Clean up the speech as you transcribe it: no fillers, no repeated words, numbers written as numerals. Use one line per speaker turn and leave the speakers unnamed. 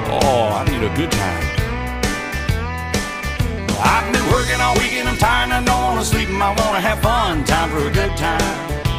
Oh, I need a good time. I've been working all weekend, I'm tired and I don't wanna sleep, and I wanna have fun. Time for a good time.